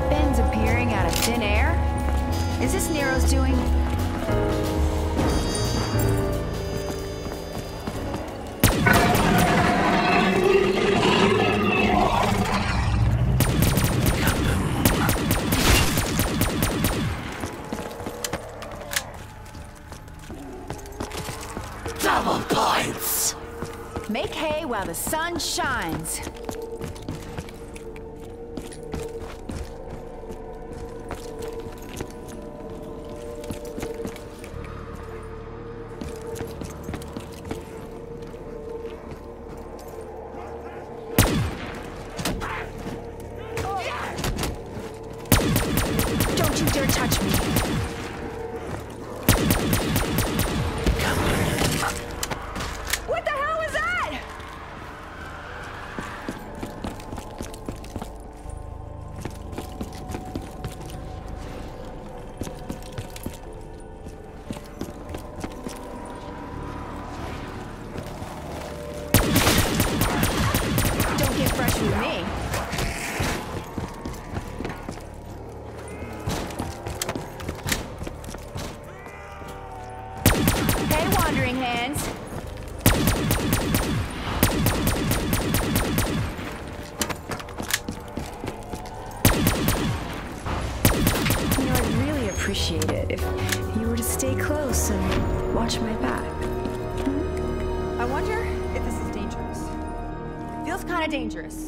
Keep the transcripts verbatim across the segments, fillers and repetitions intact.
weapons appearing out of thin air? Is this Nero's doing? Double points! Make hay while the sun shines. Don't you dare touch me. What the hell was that? Don't get fresh with me. Hey, wandering hands. You know, I'd really appreciate it if you were to stay close and watch my back. Hmm? I wonder if this is dangerous. It feels kind of dangerous.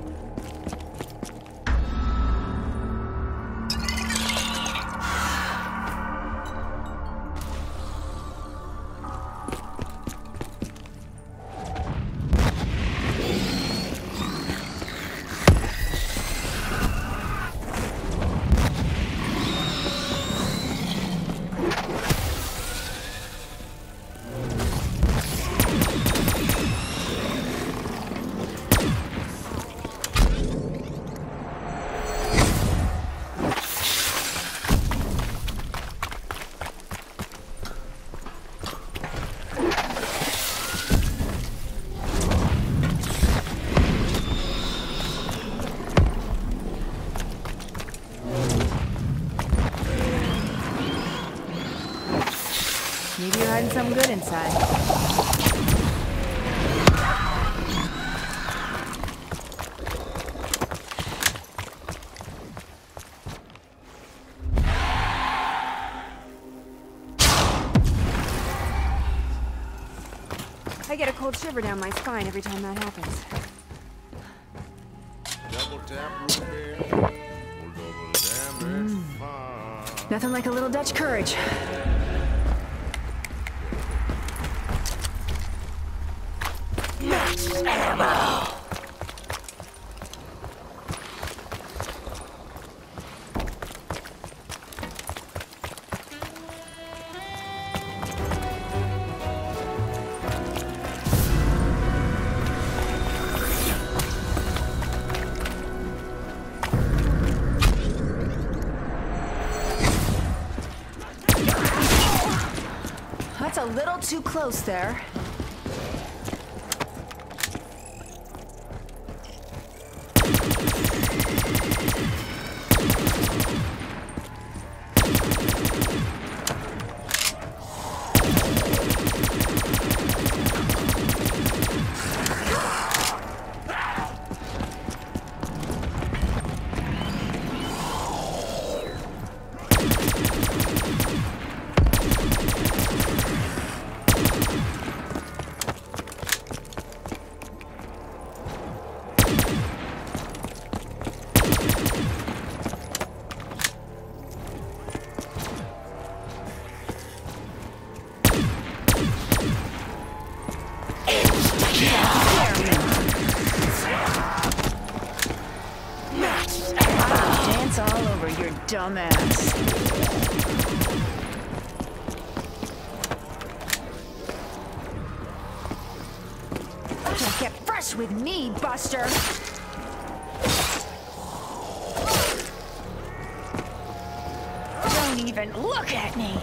Maybe you're hiding something good inside. I get a cold shiver down my spine every time that happens. Mm. Nothing like a little Dutch courage. Max ammo! That's a little too close there. Dance all over your dumb ass. Don't get fresh with me, Buster. Don't even look at me.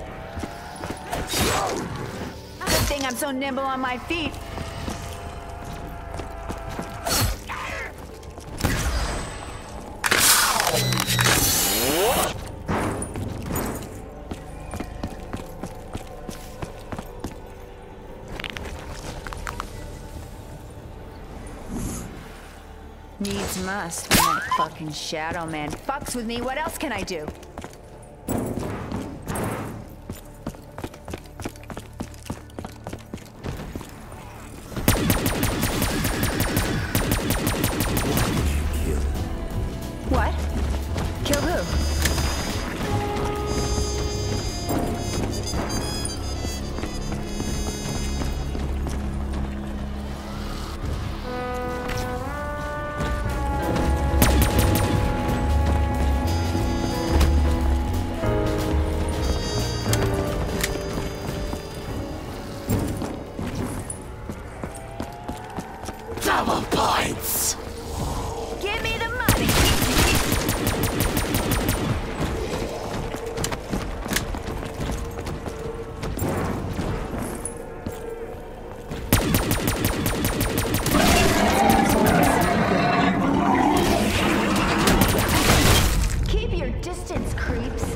Good thing I'm so nimble on my feet. Needs must when that fucking Shadow Man fucks with me. What else can I do? What? Kill who? Double points! Give me the money! Keep your distance, creeps.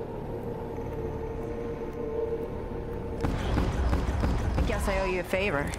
I guess I owe you a favor.